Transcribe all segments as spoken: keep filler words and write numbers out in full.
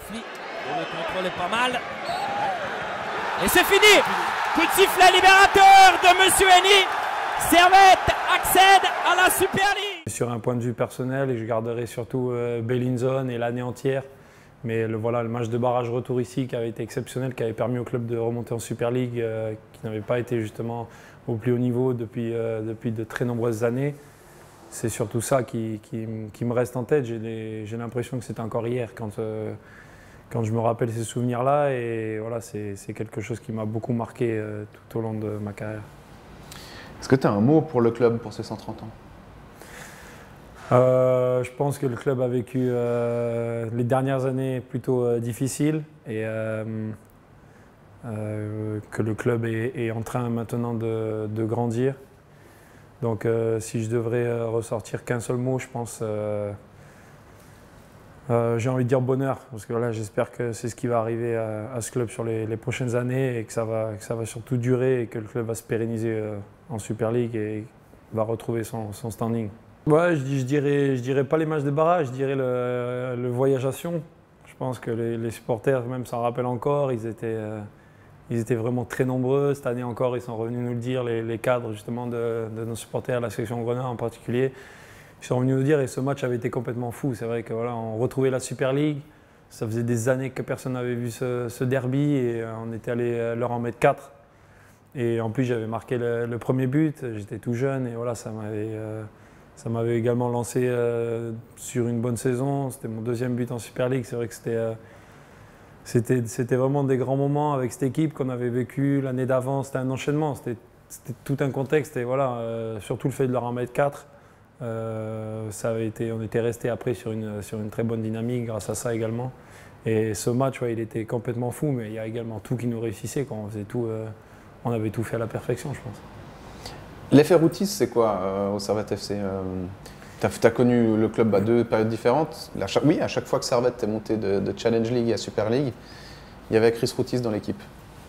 Kofi. Le contrôle est pas mal. Et c'est fini. Coup de sifflet libérateur de Monsieur Henny. Servette accède à la Super League. Sur un point de vue personnel, je garderai surtout euh, Bellinzone et l'année entière. Mais le, voilà, le match de barrage retour ici qui avait été exceptionnel, qui avait permis au club de remonter en Super League, euh, qui n'avait pas été justement au plus haut niveau depuis, euh, depuis de très nombreuses années. C'est surtout ça qui, qui, qui me reste en tête. J'ai l'impression que c'était encore hier quand, euh, quand je me rappelle ces souvenirs-là. Et voilà, c'est quelque chose qui m'a beaucoup marqué euh, tout au long de ma carrière. Est-ce que tu as un mot pour le club pour ses cent trente ans? Euh, je pense que le club a vécu euh, les dernières années plutôt euh, difficiles et euh, euh, que le club est, est en train maintenant de, de grandir. Donc euh, si je devrais euh, ressortir qu'un seul mot, je pense, euh, euh, j'ai envie de dire bonheur, parce que voilà, j'espère que c'est ce qui va arriver à, à ce club sur les, les prochaines années et que ça, va, que ça va surtout durer et que le club va se pérenniser euh, en Super League et va retrouver son, son standing. Ouais, je, je, dirais, je dirais pas les matchs de barrage, je dirais le, le voyage à Sion. Je pense que les, les supporters même s'en rappellent encore, ils étaient, euh, ils étaient vraiment très nombreux. Cette année encore, ils sont revenus nous le dire, les, les cadres justement de, de nos supporters, la section Grenat en particulier. Ils sont venus nous dire et ce match avait été complètement fou. C'est vrai que voilà, on retrouvait la Super League. Ça faisait des années que personne n'avait vu ce, ce derby et on était allé leur en mettre quatre. Et en plus, j'avais marqué le, le premier but. J'étais tout jeune et voilà, ça m'avait euh, Ça m'avait également lancé euh, sur une bonne saison. C'était mon deuxième but en Super League. C'est vrai que c'était euh, c'était vraiment des grands moments avec cette équipe qu'on avait vécu l'année d'avant. C'était un enchaînement, c'était tout un contexte. Et voilà, euh, surtout le fait de leur en mettre quatre, euh, ça avait été, on était resté après sur une, sur une très bonne dynamique grâce à ça également. Et ce match, ouais, il était complètement fou, mais il y a également tout qui nous réussissait. Quand on, faisait tout, euh, on avait tout fait à la perfection, je pense. L'effet Routis, c'est quoi euh, au Servette F C? euh, Tu as, as connu le club à deux périodes différentes. À chaque, oui, à chaque fois que Servette est monté de, de Challenge League à Super League, il y avait Chris Routis dans l'équipe.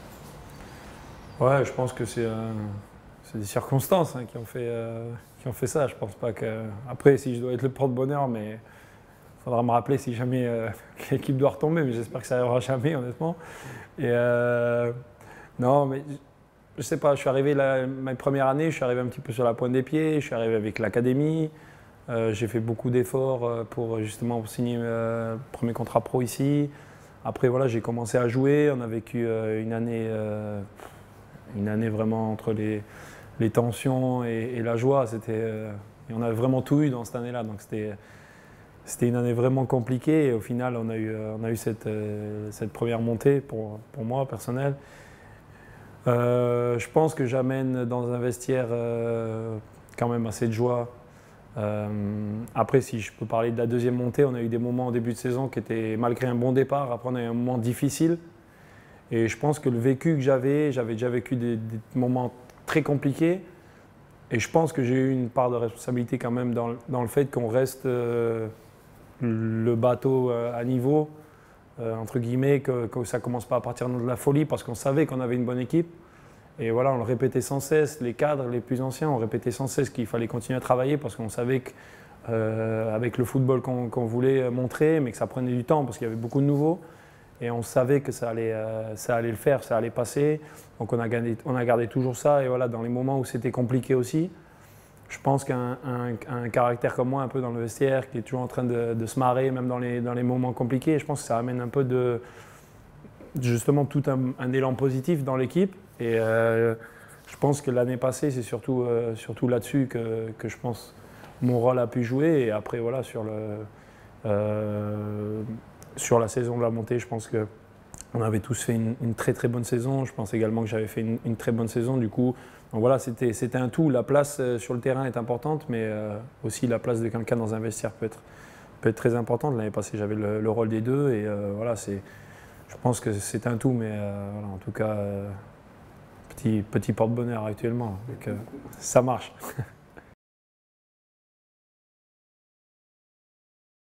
Ouais, je pense que c'est euh, des circonstances hein, qui, ont fait, euh, qui ont fait ça. Je pense pas que. Après, si je dois être le porte-bonheur, mais il faudra me rappeler si jamais euh, l'équipe doit retomber, mais j'espère que ça n'arrivera jamais, honnêtement. Et euh, non, mais. Je sais pas, je suis arrivé la, ma première année, je suis arrivé un petit peu sur la pointe des pieds, je suis arrivé avec l'académie, euh, j'ai fait beaucoup d'efforts pour justement signer euh, le premier contrat pro ici. Après voilà, j'ai commencé à jouer, on a vécu euh, une année, euh, une année vraiment entre les, les tensions et, et la joie. C'était, euh, et on a vraiment tout eu dans cette année-là, donc c'était c'était une année vraiment compliquée et au final on a eu, on a eu cette, euh, cette première montée pour, pour moi personnelle. Euh, je pense que j'amène dans un vestiaire euh, quand même assez de joie. Euh, après, si je peux parler de la deuxième montée, on a eu des moments au début de saison qui étaient, malgré un bon départ, après on a eu un moment difficile. Et je pense que le vécu que j'avais, j'avais déjà vécu des, des moments très compliqués. Et je pense que j'ai eu une part de responsabilité quand même dans, dans le fait qu'on reste euh, le bateau euh, à niveau. Euh, entre guillemets, que, que ça ne commence pas à partir de la folie parce qu'on savait qu'on avait une bonne équipe. Et voilà, on le répétait sans cesse, les cadres les plus anciens, on répétait sans cesse qu'il fallait continuer à travailler parce qu'on savait qu'avec euh, le football qu'on qu'on voulait montrer, mais que ça prenait du temps parce qu'il y avait beaucoup de nouveaux. Et on savait que ça allait, euh, ça allait le faire, ça allait passer. Donc on a, gardé, on a gardé toujours ça. Et voilà, dans les moments où c'était compliqué aussi, je pense qu'un un, un caractère comme moi, un peu dans le vestiaire, qui est toujours en train de, de se marrer, même dans les, dans les moments compliqués, je pense que ça amène un peu de, justement, tout un, un élan positif dans l'équipe. Et euh, je pense que l'année passée, c'est surtout, euh, surtout là-dessus que, que je pense mon rôle a pu jouer. Et après, voilà, sur, le, euh, sur la saison de la montée, je pense que on avait tous fait une, une très très bonne saison. Je pense également que j'avais fait une, une très bonne saison. Du coup, donc voilà, c'était c'était un tout. La place euh, sur le terrain est importante, mais euh, aussi la place de quelqu'un dans un vestiaire peut être, peut être très importante. L'année passée, j'avais le, le rôle des deux. Et euh, voilà, c'est, je pense que c'est un tout, mais euh, voilà, en tout cas, euh, petit, petit porte-bonheur actuellement. Donc, euh, ça marche.